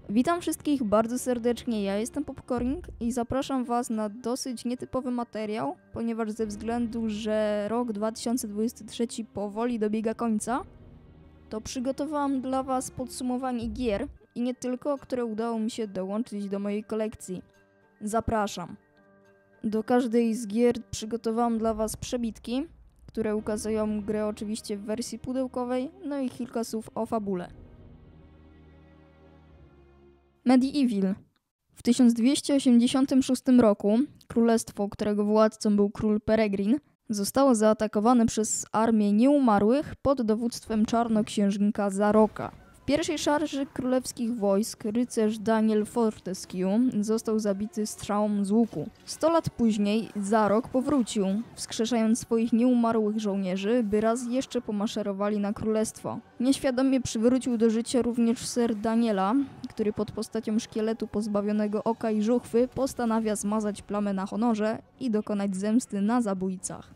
Witam wszystkich bardzo serdecznie, ja jestem Popcorning i zapraszam Was na dosyć nietypowy materiał, ponieważ ze względu, że rok 2023 powoli dobiega końca, to przygotowałam dla Was podsumowanie gier i nie tylko, które udało mi się dołączyć do mojej kolekcji. Zapraszam. Do każdej z gier przygotowałam dla Was przebitki, które ukazują grę oczywiście w wersji pudełkowej, no i kilka słów o fabule. Medieval. W 1286 roku królestwo, którego władcą był król Peregrin, zostało zaatakowane przez armię nieumarłych pod dowództwem czarnoksiężnika Zaroka. W pierwszej szarży królewskich wojsk rycerz Daniel Fortescue został zabity strzałą z łuku. 100 lat później Zarok powrócił, wskrzeszając swoich nieumarłych żołnierzy, by raz jeszcze pomaszerowali na królestwo. Nieświadomie przywrócił do życia również Sir Daniela, który pod postacią szkieletu pozbawionego oka i żuchwy postanawia zmazać plamę na honorze i dokonać zemsty na zabójcach.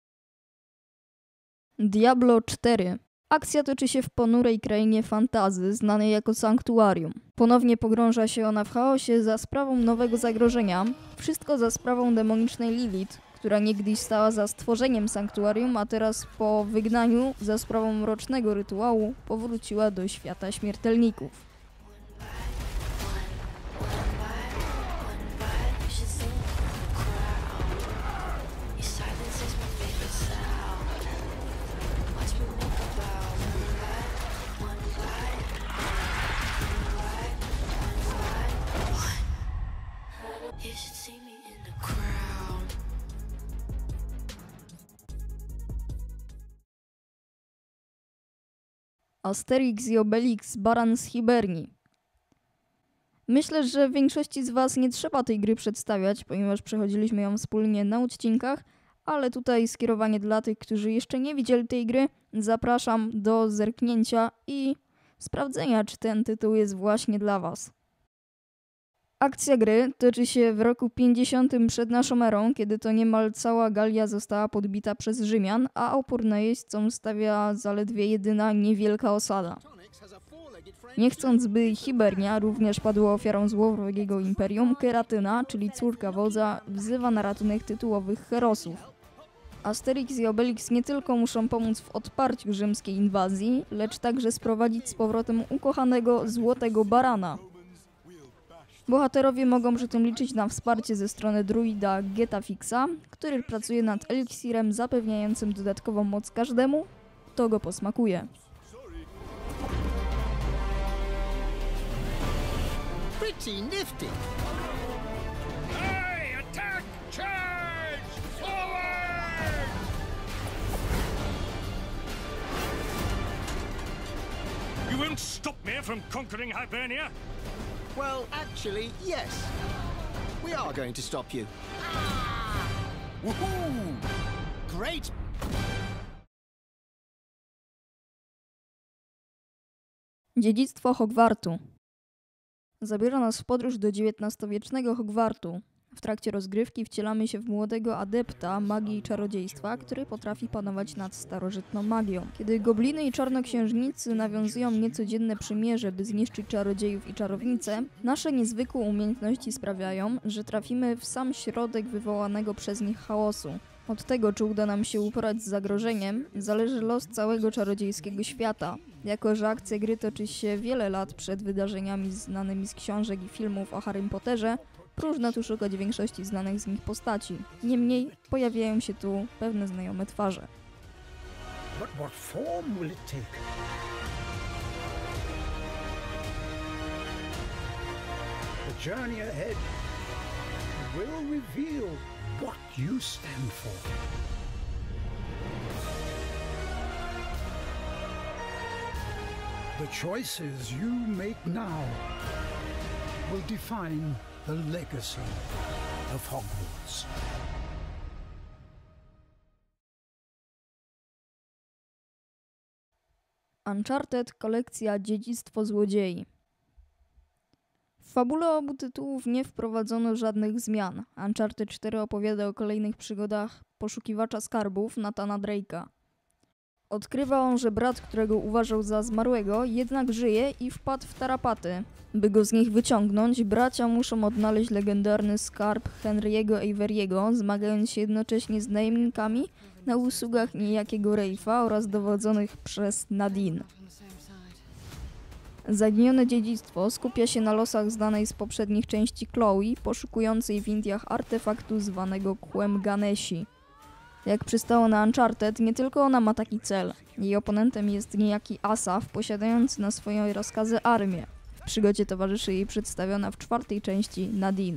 Diablo 4. Akcja toczy się w ponurej krainie fantazy, znanej jako Sanktuarium. Ponownie pogrąża się ona w chaosie za sprawą nowego zagrożenia. Wszystko za sprawą demonicznej Lilith, która niegdyś stała za stworzeniem Sanktuarium, a teraz po wygnaniu za sprawą mrocznego rytuału powróciła do świata śmiertelników. Asterix i Obelix, Baran z Hibernii. Myślę, że większości z Was nie trzeba tej gry przedstawiać, ponieważ przechodziliśmy ją wspólnie na odcinkach, ale tutaj skierowanie dla tych, którzy jeszcze nie widzieli tej gry, zapraszam do zerknięcia i sprawdzenia, czy ten tytuł jest właśnie dla Was. Akcja gry toczy się w roku 50 przed naszą erą, kiedy to niemal cała Galia została podbita przez Rzymian, a opór najeźdźcom stawia zaledwie jedyna niewielka osada. Nie chcąc, by Hibernia również padła ofiarą złowrogiego imperium, Keratyna, czyli córka wodza, wzywa na ratunek tytułowych herosów. Asterix i Obelix nie tylko muszą pomóc w odparciu rzymskiej inwazji, lecz także sprowadzić z powrotem ukochanego Złotego Barana. Bohaterowie mogą przy tym liczyć na wsparcie ze strony druida Getafixa, który pracuje nad eliksirem zapewniającym dodatkową moc każdemu, kto go posmakuje. Pretty nifty. Hey, attack! Charge! Forward! You won't stop me from conquering Hibernia? Well, actually, yes. We are going to stop you. Woohoo! Great! Dziedzictwo Hogwartu. Zabiera nas w podróż do XIX-wiecznego Hogwartu. W trakcie rozgrywki wcielamy się w młodego adepta magii i czarodziejstwa, który potrafi panować nad starożytną magią. Kiedy gobliny i czarnoksiężnicy nawiązują niecodzienne przymierze, by zniszczyć czarodziejów i czarownice, nasze niezwykłe umiejętności sprawiają, że trafimy w sam środek wywołanego przez nich chaosu. Od tego, czy uda nam się uporać z zagrożeniem, zależy los całego czarodziejskiego świata. Jako że akcja gry toczy się wiele lat przed wydarzeniami znanymi z książek i filmów o Harrym Potterze, próżno tu szukać większości znanych z nich postaci. Niemniej pojawiają się tu pewne znajome twarze. But what form will it take? The journey ahead will reveal what you stand for. The choices you make now will define the legacy of Hogwarts. Uncharted kolekcja Dziedzictwo Złodziei. W fabule obu tytułów nie wprowadzono żadnych zmian. Uncharted 4 opowiada o kolejnych przygodach poszukiwacza skarbów Nathana Drake'a. Odkrywa on, że brat, którego uważał za zmarłego, jednak żyje i wpadł w tarapaty. By go z nich wyciągnąć, bracia muszą odnaleźć legendarny skarb Henry'ego Avery'ego, zmagając się jednocześnie z najemnikami na usługach niejakiego Ralpha oraz dowodzonych przez Nadine. Zaginione dziedzictwo skupia się na losach znanej z poprzednich części Chloe, poszukującej w Indiach artefaktu zwanego Kłem Ganeshi. Jak przystało na Uncharted, nie tylko ona ma taki cel. Jej oponentem jest niejaki Asaf, posiadający na swoje rozkazy armię. W przygodzie towarzyszy jej przedstawiona w 4. części Nadine.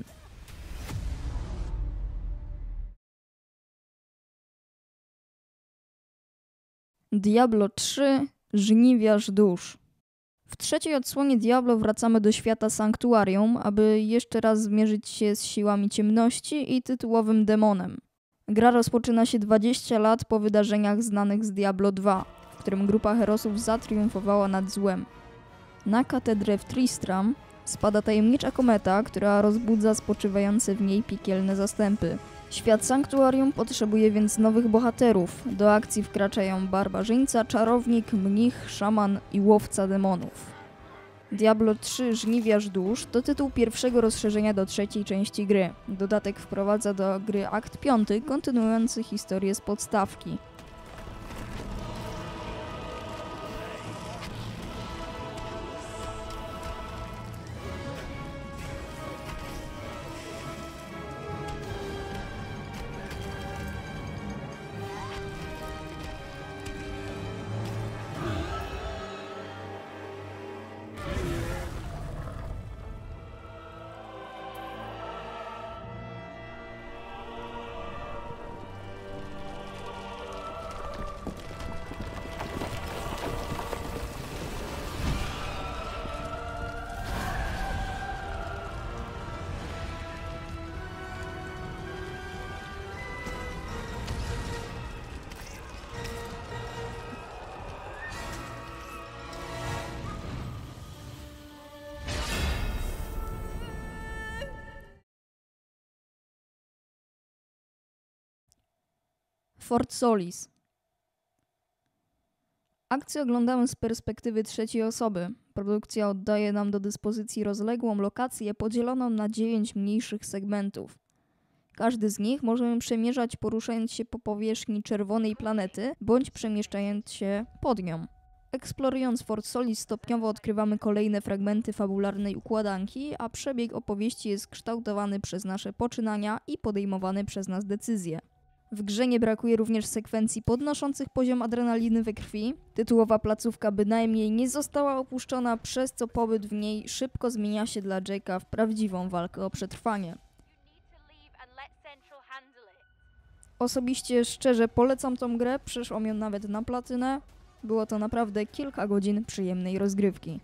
Diablo 3 – Żniwiarz dusz. W 3. odsłonie Diablo wracamy do świata Sanktuarium, aby jeszcze raz zmierzyć się z siłami ciemności i tytułowym demonem. Gra rozpoczyna się 20 lat po wydarzeniach znanych z Diablo 2, w którym grupa herosów zatriumfowała nad złem. Na katedrę w Tristram spada tajemnicza kometa, która rozbudza spoczywające w niej piekielne zastępy. Świat Sanktuarium potrzebuje więc nowych bohaterów. Do akcji wkraczają barbarzyńca, czarownik, mnich, szaman i łowca demonów. Diablo 3 – Żniwiarz dusz to tytuł pierwszego rozszerzenia do 3. części gry. Dodatek wprowadza do gry akt 5, kontynuujący historię z podstawki. Fort Solis. Akcję oglądamy z perspektywy trzeciej osoby. Produkcja oddaje nam do dyspozycji rozległą lokację podzieloną na 9 mniejszych segmentów. Każdy z nich możemy przemierzać poruszając się po powierzchni czerwonej planety bądź przemieszczając się pod nią. Eksplorując Fort Solis stopniowo odkrywamy kolejne fragmenty fabularnej układanki, a przebieg opowieści jest kształtowany przez nasze poczynania i podejmowane przez nas decyzje. W grze nie brakuje również sekwencji podnoszących poziom adrenaliny we krwi. Tytułowa placówka bynajmniej nie została opuszczona, przez co pobyt w niej szybko zmienia się dla Jake'a w prawdziwą walkę o przetrwanie. Osobiście szczerze polecam tą grę, przeszłam ją nawet na platynę. Było to naprawdę kilka godzin przyjemnej rozgrywki.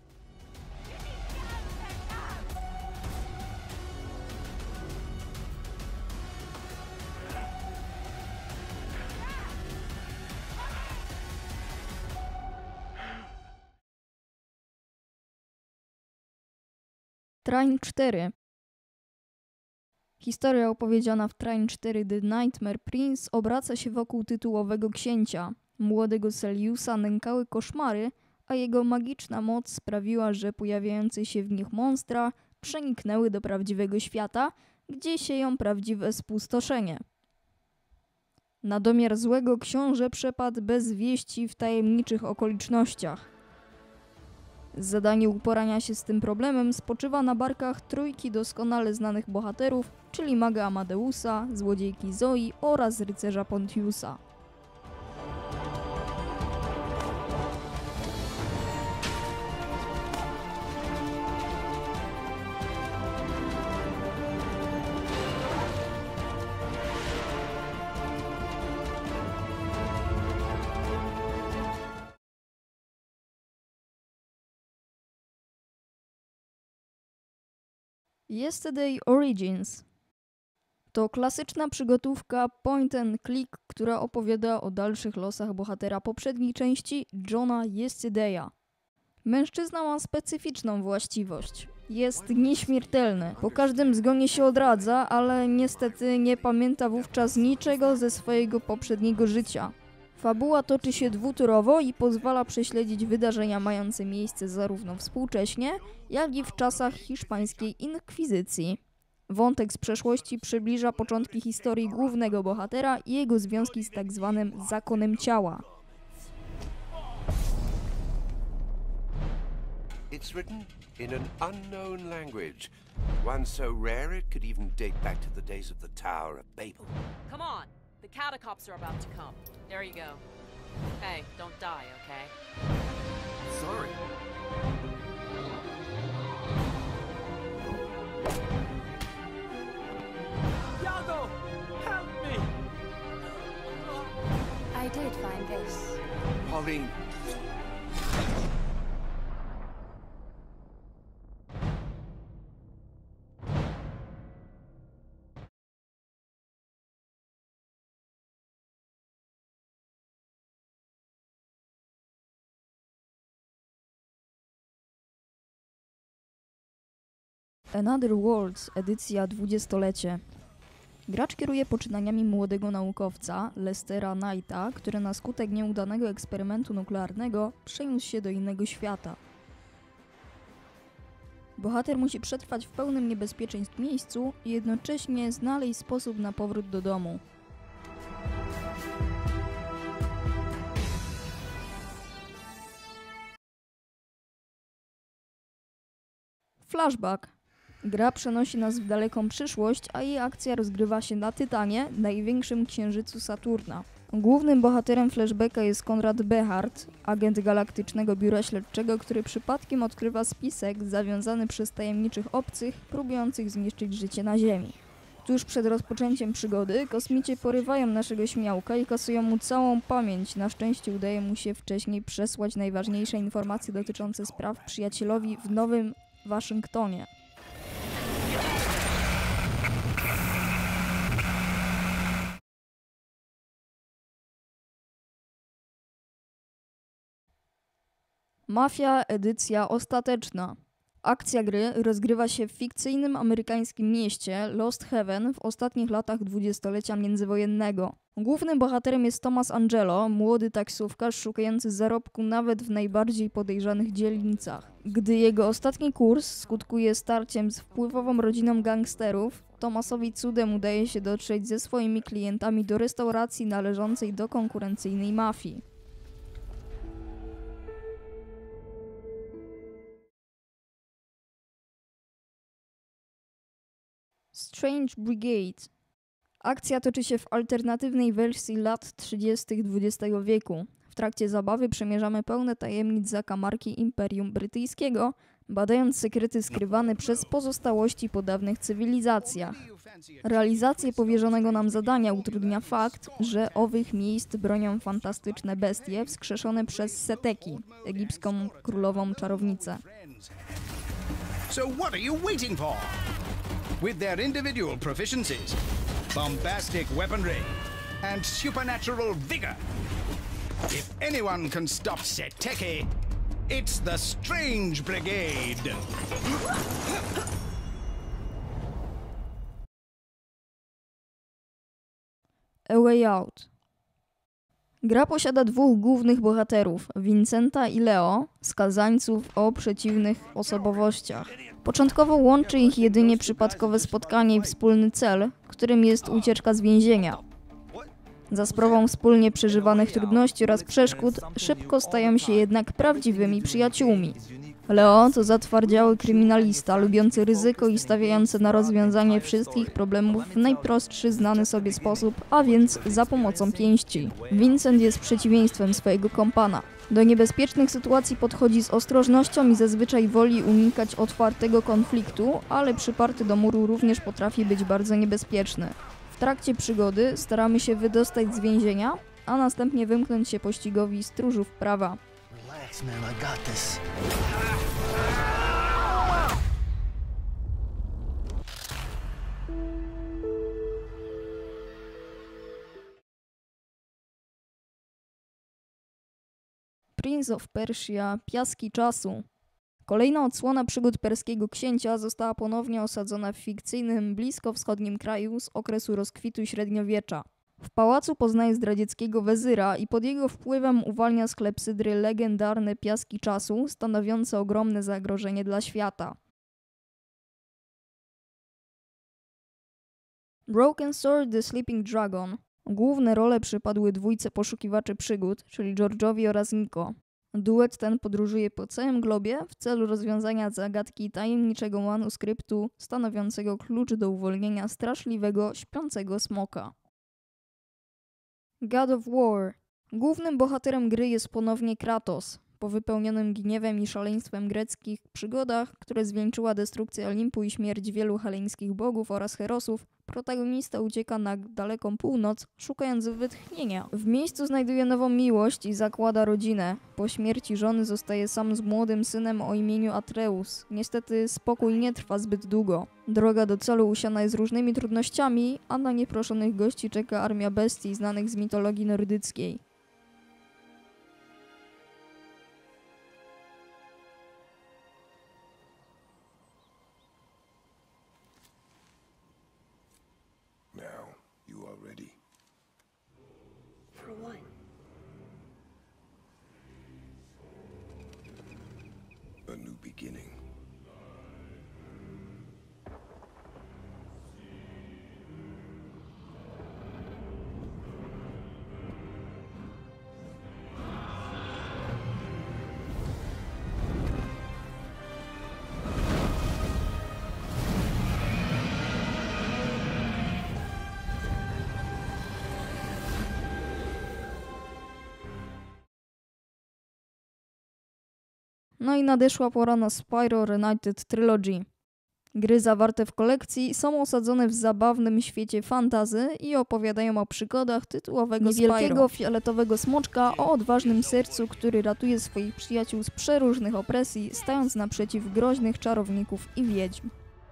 Trine 4. Historia opowiedziana w Trine 4 The Nightmare Prince obraca się wokół tytułowego księcia. Młodego Celiusa nękały koszmary, a jego magiczna moc sprawiła, że pojawiające się w nich monstra przeniknęły do prawdziwego świata, gdzie sieją prawdziwe spustoszenie. Na domiar złego książę przepadł bez wieści w tajemniczych okolicznościach. Zadanie uporania się z tym problemem spoczywa na barkach trójki doskonale znanych bohaterów, czyli maga Amadeusa, złodziejki Zoe oraz rycerza Pontiusa. Yesterday Origins to klasyczna przygotówka point and click, która opowiada o dalszych losach bohatera poprzedniej części, Johna Yesterdaya. Mężczyzna ma specyficzną właściwość. Jest nieśmiertelny. Po każdym zgonie się odradza, ale niestety nie pamięta wówczas niczego ze swojego poprzedniego życia. Fabuła toczy się dwutorowo i pozwala prześledzić wydarzenia mające miejsce zarówno współcześnie, jak i w czasach hiszpańskiej inkwizycji. Wątek z przeszłości przybliża początki historii głównego bohatera i jego związki z tak zwanym zakonem ciała. It's written in an unknown language, one so rare it could even date back to the days of the Tower of Babel. Come on, the catacombs are about to come. There you go. Hey, don't die, okay? Sorry. Iago! Help me! I did find this. Pauline, Another Worlds, edycja 20-lecie. Gracz kieruje poczynaniami młodego naukowca, Lestera Knighta, który na skutek nieudanego eksperymentu nuklearnego przeniósł się do innego świata. Bohater musi przetrwać w pełnym niebezpieczeństw miejscu i jednocześnie znaleźć sposób na powrót do domu. Flashback. Gra przenosi nas w daleką przyszłość, a jej akcja rozgrywa się na Tytanie, największym księżycu Saturna. Głównym bohaterem flashbacka jest Konrad Behard, agent Galaktycznego Biura Śledczego, który przypadkiem odkrywa spisek zawiązany przez tajemniczych obcych, próbujących zniszczyć życie na Ziemi. Tuż przed rozpoczęciem przygody kosmici porywają naszego śmiałka i kasują mu całą pamięć. Na szczęście udaje mu się wcześniej przesłać najważniejsze informacje dotyczące spraw przyjacielowi w Nowym Waszyngtonie. Mafia, edycja ostateczna. Akcja gry rozgrywa się w fikcyjnym amerykańskim mieście Lost Heaven w ostatnich latach dwudziestolecia międzywojennego. Głównym bohaterem jest Thomas Angelo, młody taksówkarz szukający zarobku nawet w najbardziej podejrzanych dzielnicach. Gdy jego ostatni kurs skutkuje starciem z wpływową rodziną gangsterów, Thomasowi cudem udaje się dotrzeć ze swoimi klientami do restauracji należącej do konkurencyjnej mafii. Strange Brigade. Akcja toczy się w alternatywnej wersji lat 30. XX wieku. W trakcie zabawy przemierzamy pełne tajemnic zakamarki Imperium Brytyjskiego, badając sekrety skrywane przez pozostałości po dawnych cywilizacjach. Realizację powierzonego nam zadania utrudnia fakt, że owych miejsc bronią fantastyczne bestie wskrzeszone przez Seteki, egipską królową czarownicę. So what are you waiting for? With their individual proficiencies, bombastic weaponry, and supernatural vigor, if anyone can stop Seteki, it's the Strange Brigade! A Way Out. Gra posiada dwóch głównych bohaterów, Vincenta i Leo, skazańców o przeciwnych osobowościach. Początkowo łączy ich jedynie przypadkowe spotkanie i wspólny cel, którym jest ucieczka z więzienia. Za sprawą wspólnie przeżywanych trudności oraz przeszkód szybko stają się jednak prawdziwymi przyjaciółmi. Leo to zatwardziały kryminalista, lubiący ryzyko i stawiający na rozwiązanie wszystkich problemów w najprostszy znany sobie sposób, a więc za pomocą pięści. Vincent jest przeciwieństwem swojego kompana. Do niebezpiecznych sytuacji podchodzi z ostrożnością i zazwyczaj woli unikać otwartego konfliktu, ale przyparty do muru również potrafi być bardzo niebezpieczny. W trakcie przygody staramy się wydostać z więzienia, a następnie wymknąć się pościgowi stróżów prawa. Relax, man, I got this. Prince of Persia – Piaski czasu. Kolejna odsłona przygód perskiego księcia została ponownie osadzona w fikcyjnym, bliskowschodnim kraju z okresu rozkwitu średniowiecza. W pałacu poznaje zdradzieckiego wezyra i pod jego wpływem uwalnia z klepsydry legendarne piaski czasu, stanowiące ogromne zagrożenie dla świata. Broken Sword The Sleeping Dragon. Główne role przypadły dwójce poszukiwaczy przygód, czyli George'owi oraz Nico. Duet ten podróżuje po całym globie w celu rozwiązania zagadki tajemniczego manuskryptu stanowiącego klucz do uwolnienia straszliwego, śpiącego smoka. God of War. Głównym bohaterem gry jest ponownie Kratos. Po wypełnionym gniewem i szaleństwem greckich przygodach, które zwieńczyła destrukcję Olimpu i śmierć wielu heleńskich bogów oraz herosów, protagonista ucieka na daleką północ, szukając wytchnienia. W miejscu znajduje nową miłość i zakłada rodzinę. Po śmierci żony zostaje sam z młodym synem o imieniu Atreus. Niestety spokój nie trwa zbyt długo. Droga do celu usiana jest różnymi trudnościami, a na nieproszonych gości czeka armia bestii znanych z mitologii nordyckiej. Now, you are ready. For what? A new beginning. No i nadeszła pora na Spyro Reignited Trilogy. Gry zawarte w kolekcji są osadzone w zabawnym świecie fantasy i opowiadają o przygodach tytułowego niewielkiego fioletowego smoczka o odważnym sercu, który ratuje swoich przyjaciół z przeróżnych opresji, stając naprzeciw groźnych czarowników i wiedźm.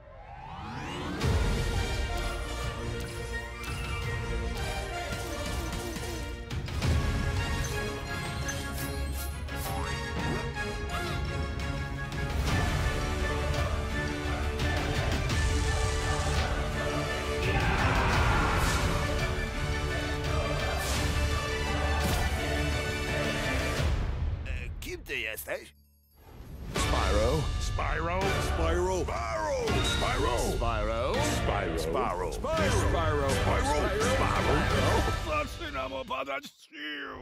Kim ty jesteś? Spyro. Spyro. Spyro. Spyro. Spyro. Spyro. Spyro. Spyro. Spyro. Zaczynam opadać z sił.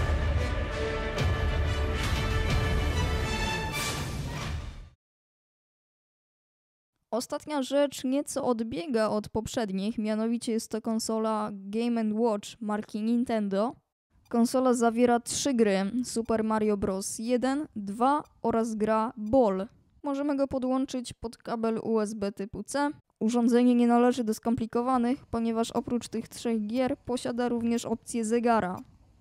Ostatnia rzecz nieco odbiega od poprzednich, mianowicie jest to konsola Game & Watch marki Nintendo. Konsola zawiera 3 gry: Super Mario Bros. 1, 2 oraz gra Ball. Możemy go podłączyć pod kabel USB typu C. Urządzenie nie należy do skomplikowanych, ponieważ oprócz tych 3 gier posiada również opcję zegara.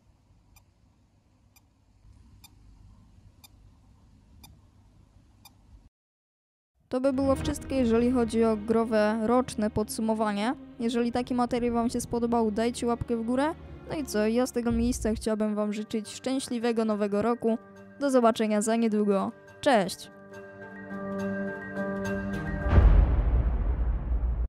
To by było wszystko, jeżeli chodzi o growe roczne podsumowanie. Jeżeli taki materiał Wam się spodobał, dajcie łapkę w górę. No i co, ja z tego miejsca chciałbym Wam życzyć szczęśliwego nowego roku. Do zobaczenia za niedługo. Cześć!